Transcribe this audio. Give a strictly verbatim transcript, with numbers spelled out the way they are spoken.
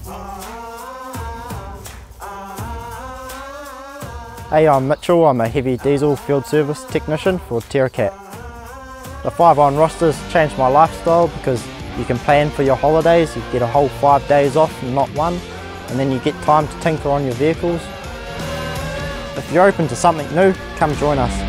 Hey, I'm Mitchell. I'm a heavy diesel field service technician for Terra. The five on rosters changed my lifestyle because you can plan for your holidays, you get a whole five days off and not one, and then you get time to tinker on your vehicles. If you're open to something new, come join us.